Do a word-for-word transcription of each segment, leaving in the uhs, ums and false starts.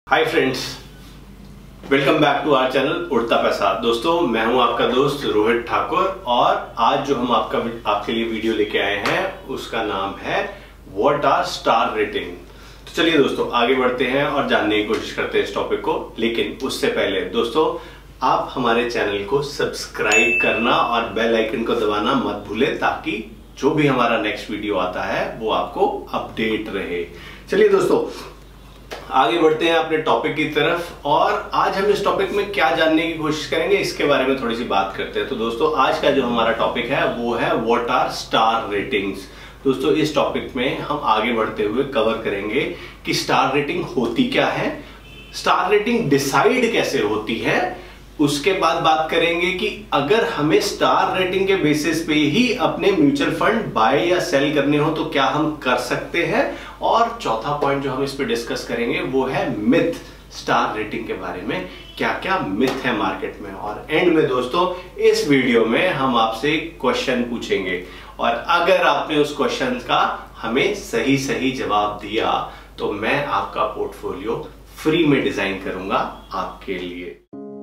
Hi friends, welcome back to our channel Udta Paisa. दोस्तों, मैं हूं आपका दोस्त रोहित ठाकुर और आज जो हम आपका आपके लिए वीडियो लेके आए हैं उसका नाम है व्हाट आर स्टार रेटिंग। तो चलिए दोस्तों आगे बढ़ते हैं और जानने की कोशिश करते हैं इस टॉपिक को। लेकिन उससे पहले दोस्तों, आप हमारे चैनल को सब्सक्राइब करना और बेल आइकन को दबाना मत भूलें ताकि जो भी हमारा नेक्स्ट वीडियो आता है वो आपको अपडेट रहे। चलिए दोस्तों आगे बढ़ते हैं अपने टॉपिक की तरफ और आज हम इस टॉपिक में क्या जानने की कोशिश करेंगे इसके बारे में थोड़ी सी बात करते हैं। तो दोस्तों आज का जो हमारा टॉपिक है वो है व्हाट आर स्टार रेटिंग्स। दोस्तों इस टॉपिक में हम आगे बढ़ते हुए कवर करेंगे कि स्टार रेटिंग होती क्या है, स्टार रेटिंग डिसाइड कैसे होती है, उसके बाद बात करेंगे कि अगर हमें स्टार रेटिंग के बेसिस पे ही अपने म्यूचुअल फंड बाय या सेल करने हो तो क्या हम कर सकते हैं, और चौथा पॉइंट जो हम इस पे डिस्कस करेंगे वो है मिथ, स्टार रेटिंग के बारे में क्या क्या मिथ है मार्केट में। और एंड में दोस्तों इस वीडियो में हम आपसे क्वेश्चन पूछेंगे और अगर आपने उस क्वेश्चन का हमें सही सही जवाब दिया तो मैं आपका पोर्टफोलियो फ्री में डिजाइन करूंगा आपके लिए।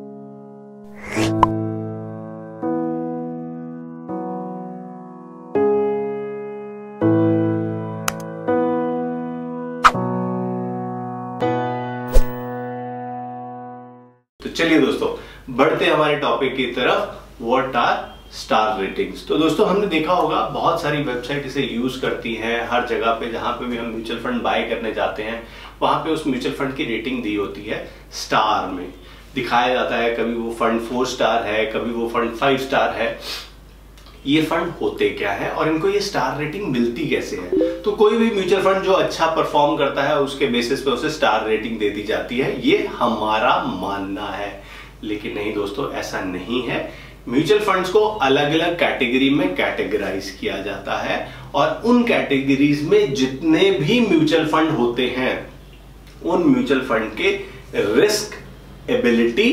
तो चलिए दोस्तों बढ़ते हैं हमारे टॉपिक की तरफ, व्हाट आर स्टार रेटिंग्स। तो दोस्तों हमने देखा होगा बहुत सारी वेबसाइट इसे यूज करती हैं, हर जगह पे जहां पे भी हम म्यूचुअल फंड बाय करने जाते हैं वहां पे उस म्यूचुअल फंड की रेटिंग दी होती है, स्टार में दिखाया जाता है। कभी वो फंड फोर स्टार है, कभी वो फंड फाइव स्टार है। ये फंड होते क्या है और इनको ये स्टार रेटिंग मिलती कैसे है? तो कोई भी म्यूचुअल फंड जो अच्छा परफॉर्म करता है उसके बेसिस पे उसे स्टार रेटिंग दे दी जाती है, ये हमारा मानना है। लेकिन नहीं दोस्तों, ऐसा नहीं है। म्यूचुअल फंड्स को अलग अलग कैटेगरी में कैटेगराइज किया जाता है और उन कैटेगरीज में जितने भी म्यूचुअल फंड होते हैं उन म्यूचुअल फंड के risk ability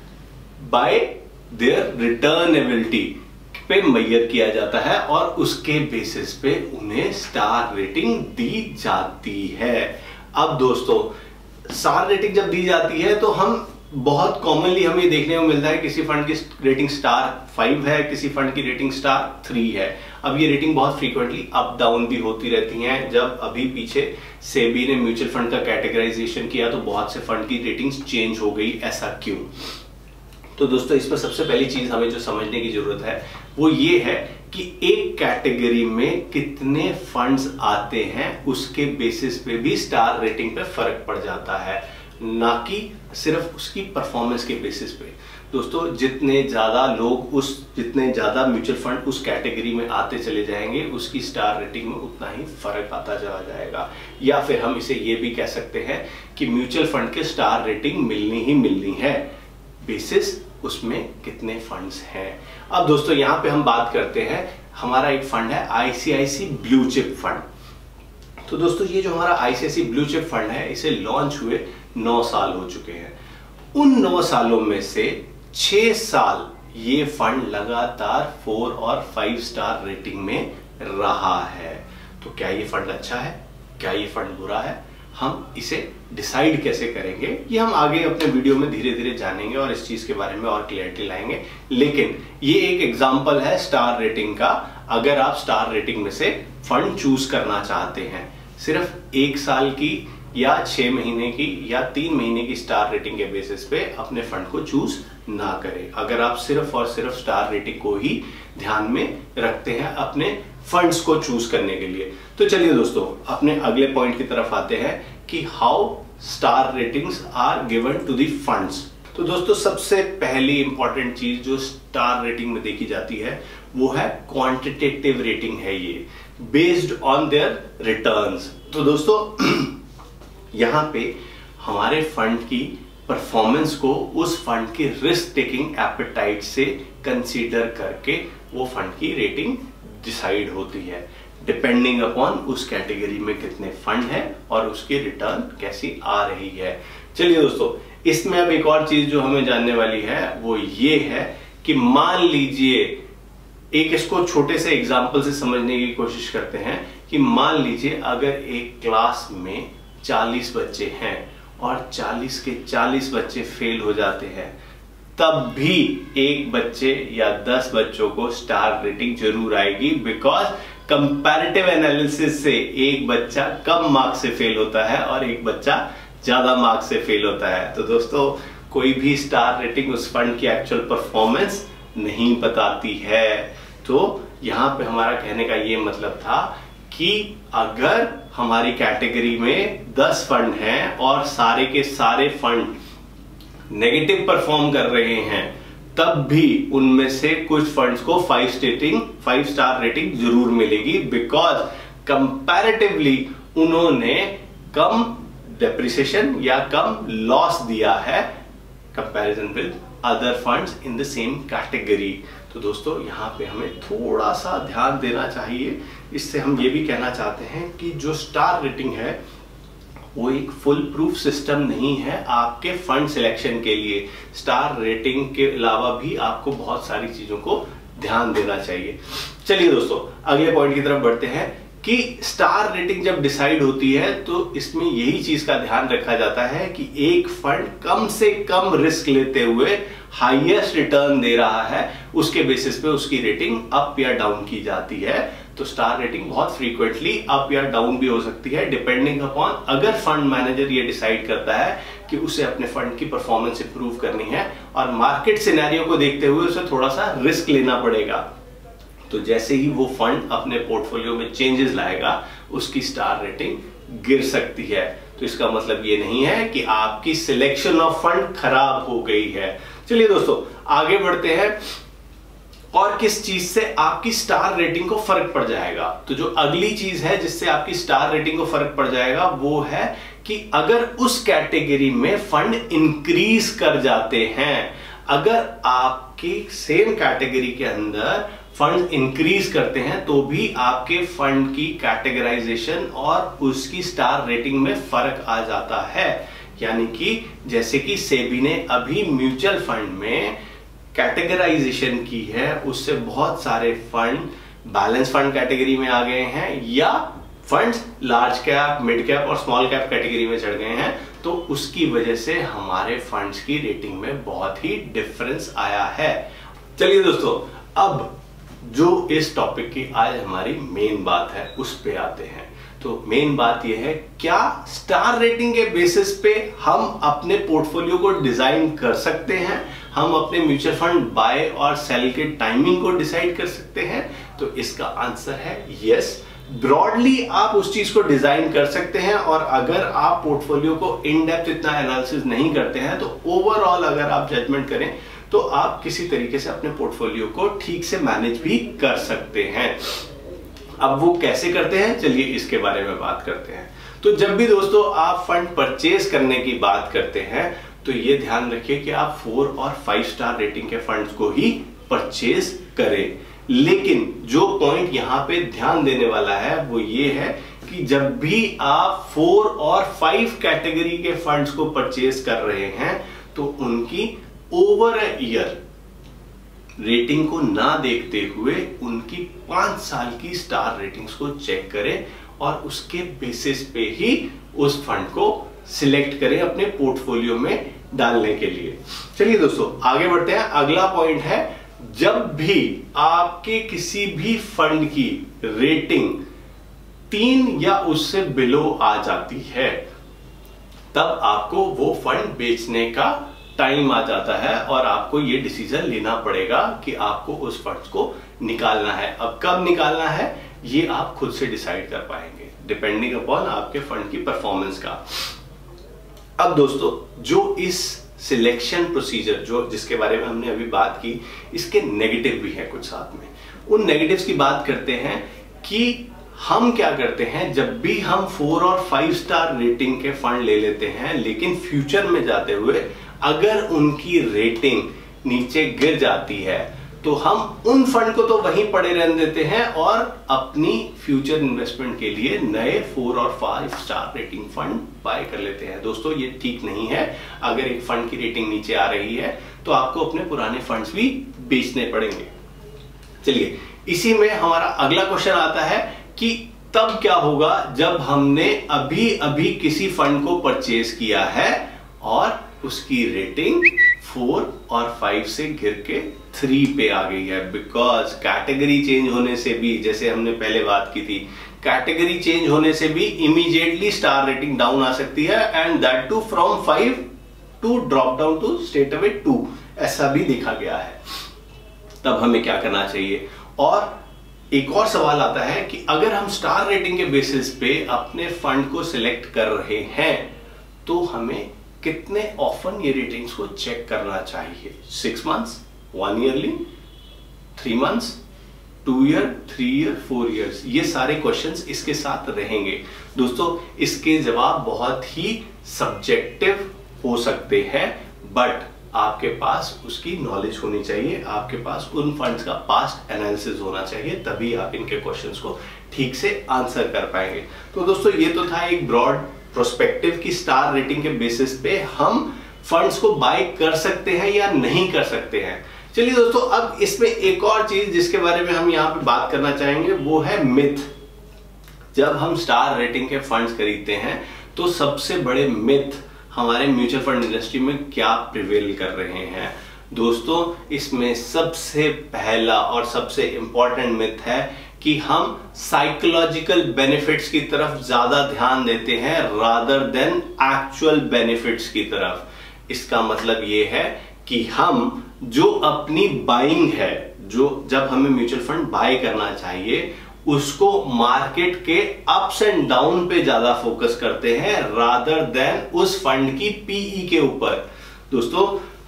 by their return ability पे मेजर किया जाता है और उसके बेसिस पे उन्हें स्टार रेटिंग दी जाती है। अब दोस्तों स्टार रेटिंग जब दी जाती है तो हम बहुत कॉमनली हमें ये देखने को मिलता है किसी फंड की रेटिंग स्टार फाइव है, किसी फंड की रेटिंग स्टार थ्री है। अब ये रेटिंग बहुत फ्रीक्वेंटली अप डाउन भी होती रहती हैं। जब अभी पीछे सेबी ने म्यूचुअल फंड का कैटेगराइजेशन किया तो बहुत से फंड की रेटिंग्स चेंज हो गई। ऐसा क्यों? तो दोस्तों इसमें सबसे पहली चीज हमें जो समझने की जरूरत है वो ये है कि एक कैटेगरी में कितने फंड्स आते हैं उसके बेसिस पे भी स्टार रेटिंग पे फर्क पड़ जाता है, ना कि सिर्फ उसकी परफॉर्मेंस के बेसिस पे। दोस्तों जितने ज्यादा लोग उस जितने ज्यादा म्यूचुअल फंड उस कैटेगरी में आते चले जाएंगे उसकी स्टार रेटिंग में उतना ही फर्क आता चला जाएगा। या फिर हम इसे ये भी कह सकते हैं कि म्यूचुअल फंड के स्टार रेटिंग मिलनी ही मिलनी है, बेसिस उसमें कितने फंड्स हैं। अब दोस्तों यहां पे हम बात करते हैं, हमारा एक फंड है आईसीआईसी ब्लू चिप फंड। तो दोस्तों ये जो हमारा आईसीआईसी ब्लू चिप फंड है इसे लॉन्च हुए नौ साल हो चुके हैं। उन नौ सालों में से छह साल ये फंड लगातार फोर और फाइव स्टार रेटिंग में रहा है। तो क्या ये फंड अच्छा है, क्या ये फंड बुरा है, हम इसे डिसाइड कैसे करेंगे ये हम आगे अपने वीडियो में धीरे धीरे जानेंगे और इस चीज के बारे में और क्लियरिटी लाएंगे। लेकिन ये एक एग्जांपल है स्टार रेटिंग का। अगर आप स्टार रेटिंग में से फंड चूज करना चाहते हैं, सिर्फ एक साल की या छह महीने की या तीन महीने की स्टार रेटिंग के बेसिस पे अपने फंड को चूज ना करें। अगर आप सिर्फ और सिर्फ स्टार रेटिंग को ही ध्यान में रखते हैं अपने फंड्स को चूज करने के लिए। तो चलिए दोस्तों अपने अगले पॉइंट की तरफ आते हैं कि how star ratings are given to the funds. तो दोस्तों सबसे पहली इंपॉर्टेंट चीज जो स्टार रेटिंग में देखी जाती है वो है क्वांटिटेटिव रेटिंग है, ये बेस्ड ऑन देयर रिटर्न्स। तो दोस्तों यहां पे हमारे फंड की परफॉर्मेंस को उस फंड की रिस्क टेकिंग एपेटाइट से कंसीडर करके वो फंड की रेटिंग डिसाइड होती है, डिपेंडिंग अपॉन उस कैटेगरी में कितने फंड है और उसकी रिटर्न कैसी आ रही है। चलिए दोस्तों इसमें अब एक और चीज जो हमें जानने वाली है वो ये है कि मान लीजिए, एक इसको छोटे से एग्जांपल से समझने की कोशिश करते हैं कि मान लीजिए अगर एक क्लास में चालीस बच्चे हैं और चालीस के चालीस बच्चे फेल हो जाते हैं, तब भी एक बच्चे या दस बच्चों को स्टार रेटिंग जरूर आएगी, बिकॉज कंपैरेटिव एनालिसिस से एक बच्चा कम मार्क्स से फेल होता है और एक बच्चा ज्यादा मार्क्स से फेल होता है। तो दोस्तों कोई भी स्टार रेटिंग उस फंड की एक्चुअल परफॉर्मेंस नहीं बताती है। तो यहां पे हमारा कहने का ये मतलब था कि अगर हमारी कैटेगरी में दस फंड हैं और सारे के सारे फंड नेगेटिव परफॉर्म कर रहे हैं, तब भी उनमें से कुछ फंड्स को five rating five star rating जरूर मिलेगी, बिकॉज कंपैरेटिवली उन्होंने कम डेप्रिसिएशन या कम लॉस दिया है comparison with other funds in the same category. तो दोस्तों यहाँ पे हमें थोड़ा सा ध्यान देना चाहिए। इससे हम ये भी कहना चाहते हैं कि जो स्टार रेटिंग है वो एक फुल प्रूफ सिस्टम नहीं है आपके फंड सिलेक्शन के लिए। स्टार रेटिंग के अलावा भी आपको बहुत सारी चीजों को ध्यान देना चाहिए। चलिए दोस्तों अगले पॉइंट की तरफ बढ़ते हैं कि स्टार रेटिंग जब डिसाइड होती है तो इसमें यही चीज का ध्यान रखा जाता है कि एक फंड कम से कम रिस्क लेते हुए हाईएस्ट रिटर्न दे रहा है, उसके बेसिस पे उसकी रेटिंग अप या डाउन की जाती है। तो स्टार रेटिंग बहुत फ्रीक्वेंटली अप या डाउन भी हो सकती है, डिपेंडिंग अपॉन अगर फंड मैनेजर ये डिसाइड करता है कि उसे अपने फंड की परफॉर्मेंस इंप्रूव करनी है और मार्केट सिनेरियो को देखते हुए उसे थोड़ा सा रिस्क लेना पड़ेगा। तो जैसे ही वो फंड अपने पोर्टफोलियो में चेंजेस लाएगा, उसकी स्टार रेटिंग गिर सकती है। तो इसका मतलब ये नहीं है कि आपकी सिलेक्शन ऑफ फंड खराब हो गई है। चलिए दोस्तों आगे बढ़ते हैं और किस चीज से आपकी स्टार रेटिंग को फर्क पड़ जाएगा। तो जो अगली चीज है जिससे आपकी स्टार रेटिंग को फर्क पड़ जाएगा वो है कि अगर उस कैटेगरी में फंड इंक्रीज कर जाते हैं, अगर आपकी सेम कैटेगरी के अंदर फंड इंक्रीज करते हैं तो भी आपके फंड की कैटेगराइजेशन और उसकी स्टार रेटिंग में फर्क आ जाता है। यानी कि जैसे कि सेबी ने अभी म्यूचुअल फंड में कैटेगराइजेशन की है, उससे बहुत सारे फंड बैलेंस फंड कैटेगरी में आ गए हैं या funds large cap, mid cap और स्मॉल कैप कैटेगरी में चढ़ गए हैं। तो उसकी वजह से हमारे फंड्स की रेटिंग में बहुत ही डिफरेंस आया है। चलिए दोस्तों अब जो इस टॉपिक की आज हमारी मेन बात है उस पे आते हैं। तो मेन बात यह है, क्या स्टार रेटिंग के बेसिस पे हम अपने पोर्टफोलियो को डिजाइन कर सकते हैं? हम अपने म्यूचुअल फंड बाय और सेल के टाइमिंग को डिसाइड कर सकते हैं? तो इसका आंसर है यस। ब्रॉडली आप उस चीज को डिजाइन कर सकते हैं और अगर आप पोर्टफोलियो को इन डेप्थ इतना एनालिसिस नहीं करते हैं तो ओवरऑल अगर आप जजमेंट करें तो आप किसी तरीके से अपने पोर्टफोलियो को ठीक से मैनेज भी कर सकते हैं। अब वो कैसे करते हैं, चलिए इसके बारे में बात करते हैं। तो जब भी दोस्तों आप फंड परचेज करने की बात करते हैं तो ये ध्यान रखिए कि आप फोर और फाइव स्टार रेटिंग के फंड्स को ही परचेज करें। लेकिन जो पॉइंट यहां पे ध्यान देने वाला है वो ये है कि जब भी आप फोर और फाइव कैटेगरी के फंड्स को परचेज कर रहे हैं तो उनकी ओवर अ ईयर रेटिंग को ना देखते हुए उनकी पांच साल की स्टार रेटिंग्स को चेक करें और उसके बेसिस पे ही उस फंड को सिलेक्ट करें अपने पोर्टफोलियो में डालने के लिए। चलिए दोस्तों आगे बढ़ते हैं। अगला पॉइंट है, जब भी आपके किसी भी फंड की रेटिंग तीन या उससे बिलो आ जाती है तब आपको वो फंड बेचने का टाइम आ जाता है और आपको ये डिसीजन लेना पड़ेगा कि आपको उस फंड को निकालना है। अब कब निकालना है ये आप खुद से डिसाइड कर पाएंगे डिपेंडिंग अपॉन आपके फंड की परफॉर्मेंस का। अब दोस्तों जो इस सिलेक्शन प्रोसीजर जो जिसके बारे में हमने अभी बात की, इसके नेगेटिव भी है कुछ साथ में। उन नेगेटिव्स की बात करते हैं कि हम क्या करते हैं, जब भी हम फोर और फाइव स्टार रेटिंग के फंड ले लेते हैं लेकिन फ्यूचर में जाते हुए अगर उनकी रेटिंग नीचे गिर जाती है तो हम उन फंड को तो वहीं पड़े रहने देते हैं और अपनी फ्यूचर इन्वेस्टमेंट के लिए नए फोर और five star rating fund buy कर लेते हैं। दोस्तों ये ठीक नहीं है। अगर एक फंड की रेटिंग नीचे आ रही है तो आपको अपने पुराने फंड्स भी बेचने पड़ेंगे। चलिए इसी में हमारा अगला क्वेश्चन आता है कि तब क्या होगा जब हमने अभी अभी किसी फंड को परचेज किया है और उसकी रेटिंग फोर और फाइव से गिर के थ्री पे आ गई है। बिकॉज कैटेगरी चेंज होने से भी, जैसे हमने पहले बात की थी, कैटेगरी चेंज होने से भी इमीडिएटली स्टार रेटिंग डाउन आ सकती है, and that too from five to drop down to straight away two, ऐसा भी देखा गया है। तब हमें क्या करना चाहिए? और एक और सवाल आता है कि अगर हम स्टार रेटिंग के बेसिस पे अपने फंड को सिलेक्ट कर रहे हैं तो हमें कितने ऑफन ये रेटिंग्स को चेक करना चाहिए? Six months, one yearly, three months, two year, three year, four years, ये सारे क्वेश्चंस इसके साथ रहेंगे। दोस्तों इसके जवाब बहुत ही सब्जेक्टिव हो सकते हैं, बट आपके पास उसकी नॉलेज होनी चाहिए, आपके पास उन फंड्स का पास्ट एनालिसिस होना चाहिए, तभी आप इनके क्वेश्चंस को ठीक से आंसर कर पाएंगे। तो दोस्तों ये तो था एक ब्रॉड प्रोस्पेक्टिव की स्टार रेटिंग के बेसिस पे हम फंड्स को बाय कर सकते हैं या नहीं कर सकते हैं। चलिए दोस्तों, अब इसमें एक और चीज जिसके बारे में हम यहाँ पे बात करना चाहेंगे वो है मिथ। जब हम स्टार रेटिंग के फंड्स खरीदते हैं तो सबसे बड़े मिथ हमारे म्यूचुअल फंड इंडस्ट्री में क्या प्रिवेल कर रहे हैं? दोस्तों इसमें सबसे पहला और सबसे इंपॉर्टेंट मिथ है कि हम साइकोलॉजिकल बेनिफिट्स की तरफ ज्यादा ध्यान देते हैं रादर देन एक्चुअल बेनिफिट्स की तरफ। इसका मतलब यह है कि हम जो अपनी बाइंग है, जो जब हमें म्यूचुअल फंड बाय करना चाहिए, उसको मार्केट के अप्स एंड डाउन पे ज्यादा फोकस करते हैं रादर देन उस फंड की पीई के ऊपर। दोस्तों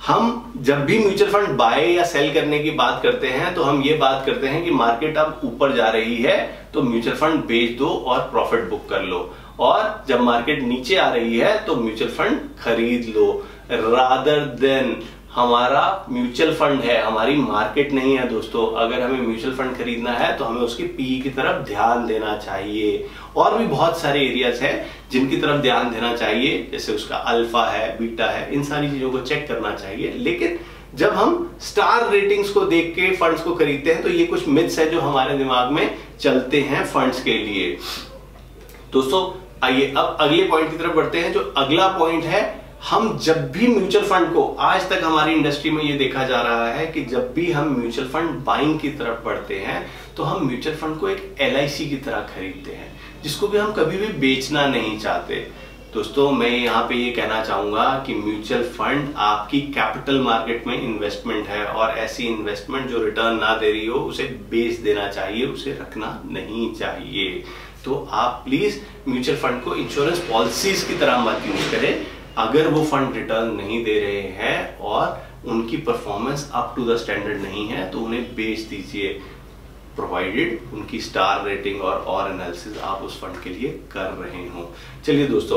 हम जब भी म्यूचुअल फंड बाय या सेल करने की बात करते हैं तो हम ये बात करते हैं कि मार्केट अब ऊपर जा रही है तो म्यूचुअल फंड बेच दो और प्रॉफिट बुक कर लो, और जब मार्केट नीचे आ रही है तो म्यूचुअल फंड खरीद लो, रादर देन हमारा म्यूचुअल फंड है, हमारी मार्केट नहीं है। दोस्तों अगर हमें म्यूचुअल फंड खरीदना है तो हमें उसकी पी की तरफ ध्यान देना चाहिए। और भी बहुत सारे एरियाज हैं जिनकी तरफ ध्यान देना चाहिए, जैसे उसका अल्फा है, बीटा है, इन सारी चीजों को चेक करना चाहिए। लेकिन जब हम स्टार रेटिंग्स को देख के फंड्स को खरीदते हैं तो ये कुछ मिथ्स है जो हमारे दिमाग में चलते हैं फंड्स के लिए। दोस्तों आइए अब अगले पॉइंट की तरफ बढ़ते हैं। जो अगला पॉइंट है, हम जब भी म्यूचुअल फंड को, आज तक हमारी इंडस्ट्री में ये देखा जा रहा है कि जब भी हम म्यूचुअल फंड बाइंग की तरफ बढ़ते हैं तो हम म्यूचुअल फंड को एक एल आई सी की तरह खरीदते हैं, जिसको भी हम कभी भी बेचना नहीं चाहते। दोस्तों मैं यहाँ पे ये कहना चाहूंगा कि म्यूचुअल फंड आपकी कैपिटल मार्केट में इन्वेस्टमेंट है, और ऐसी इन्वेस्टमेंट जो रिटर्न ना दे रही हो उसे बेच देना चाहिए, उसे रखना नहीं चाहिए। तो आप प्लीज म्यूचुअल फंड को इंश्योरेंस पॉलिसीज की तरह मत यूज करें। अगर वो फंड रिटर्न नहीं दे रहे हैं और उनकी performance up to the standard नहीं है तो उन्हें बेच दीजिए, प्रोवाइडेड उनकी स्टार रेटिंग और और एनालिसिस आप उस फंड के लिए कर रहे हो। चलिए दोस्तों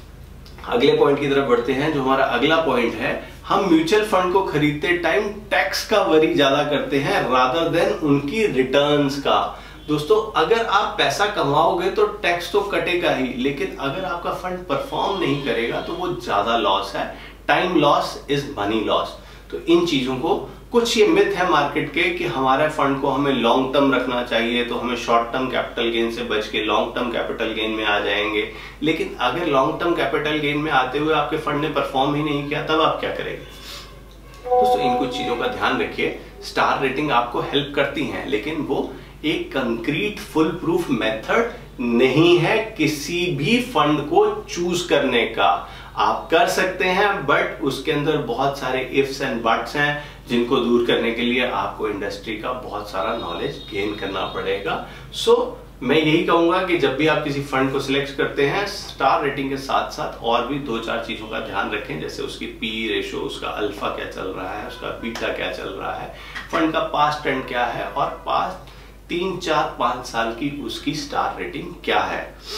अगले पॉइंट की तरफ बढ़ते हैं। जो हमारा अगला पॉइंट है, हम म्यूचुअल फंड को खरीदते टाइम टैक्स का वरी ज्यादा करते हैं रादर देन उनकी रिटर्न्स का। दोस्तों अगर आप पैसा कमाओगे तो टैक्स तो कटेगा ही, लेकिन अगर आपका फंड परफॉर्म नहीं करेगा तो वो ज्यादा लॉस है। Time loss is money loss. तो इन चीजों को, कुछ ये मिथ है मार्केट के कि हमारे फंड को हमें लॉन्ग टर्म रखना चाहिए तो हमें शॉर्ट टर्म कैपिटल गेन से बच के लॉन्ग टर्म कैपिटल गेन में आ जाएंगे। लेकिन अगर लॉन्ग टर्म कैपिटल गेन में आते हुए आपके फंड ने परफॉर्म ही नहीं किया तब आप क्या करेंगे? दोस्तों इन कुछ चीजों का ध्यान रखिए। स्टार रेटिंग आपको हेल्प करती है, लेकिन वो एक कंक्रीट फुल प्रूफ मेथड नहीं है किसी भी फंड को चूज करने का। आप कर सकते हैं, बट उसके अंदर बहुत सारे इफ्स एंड बट्स हैं जिनको दूर करने के लिए आपको इंडस्ट्री का बहुत सारा नॉलेज गेन करना पड़ेगा। सो so, मैं यही कहूंगा कि जब भी आप किसी फंड को सिलेक्ट करते हैं, स्टार रेटिंग के साथ साथ और भी दो चार चीजों का ध्यान रखें, जैसे उसकी पी रेशो, उसका अल्फा क्या चल रहा है, उसका बीटा क्या चल रहा है, फंड का पास्ट ट्रेंड क्या है, और पास्ट तीन चार पांच साल की उसकी स्टार रेटिंग क्या है।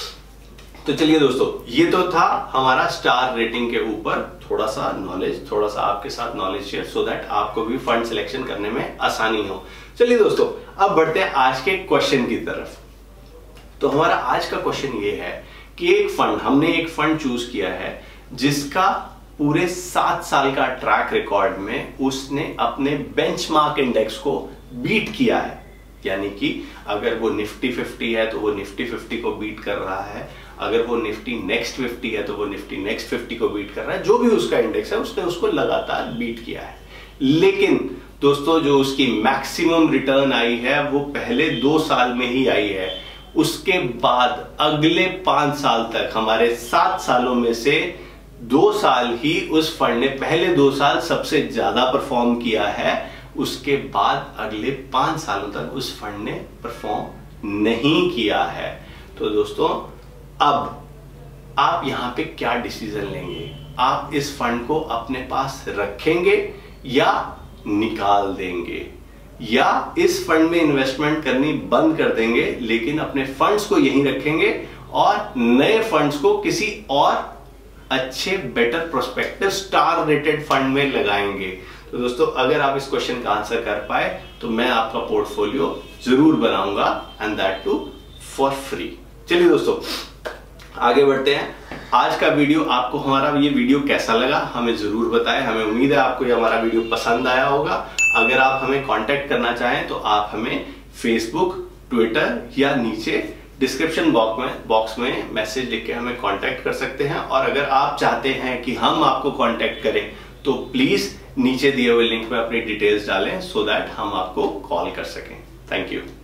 तो चलिए दोस्तों, ये तो था हमारा स्टार रेटिंग के ऊपर थोड़ा सा नॉलेज, थोड़ा सा आपके साथ नॉलेज शेयर, सो दैट आपको भी फंड सिलेक्शन करने में आसानी हो। चलिए दोस्तों, अब बढ़ते हैं आज के क्वेश्चन की तरफ। तो हमारा आज का क्वेश्चन ये है कि एक फंड, हमने एक फंड चूज किया है जिसका पूरे सात साल का ट्रैक रिकॉर्ड में उसने अपने बेंचमार्क इंडेक्स को बीट किया है। यानी कि अगर वो निफ्टी फिफ्टी है तो वो निफ्टी फिफ्टी को बीट कर रहा है, अगर वो निफ्टी नेक्स्ट फिफ्टी है तो वो निफ्टी नेक्स्ट फिफ्टी को बीट कर रहा है। जो भी उसका इंडेक्स है उसने उसको लगातार बीट किया है। लेकिन दोस्तों जो उसकी मैक्सिमम रिटर्न आई है वो पहले दो साल में ही आई है। उसके बाद अगले पांच साल तक, हमारे सात सालों में से दो साल ही उस फंड ने, पहले दो साल सबसे ज्यादा परफॉर्म किया है, उसके बाद अगले पांच सालों तक उस फंड ने परफॉर्म नहीं किया है। तो दोस्तों अब आप यहां पे क्या डिसीजन लेंगे? आप इस फंड को अपने पास रखेंगे या निकाल देंगे, या इस फंड में इन्वेस्टमेंट करनी बंद कर देंगे लेकिन अपने फंड्स को यहीं रखेंगे और नए फंड्स को किसी और अच्छे better prospective star rated fund में लगाएंगे? तो दोस्तों अगर आप इस क्वेश्चन का आंसर कर पाए तो मैं आपका पोर्टफोलियो जरूर बनाऊंगा, and that too for free. चलिए दोस्तों आगे बढ़ते हैं। आज का वीडियो, आपको हमारा ये वीडियो कैसा लगा हमें जरूर बताएं। हमें उम्मीद है आपको ये हमारा वीडियो पसंद आया होगा। अगर आप हमें कांटेक्ट करना चाहें तो आप हमें फेसबुक, ट्विटर या नीचे डिस्क्रिप्शन बॉक्स में बॉक्स में मैसेज लिख के हमें कांटेक्ट कर सकते हैं। और अगर आप चाहते हैं कि हम आपको कांटेक्ट करें तो प्लीज नीचे दिए हुए लिंक में अपनी डिटेल्स डालें सो दैट हम आपको कॉल कर सकें। Thank you.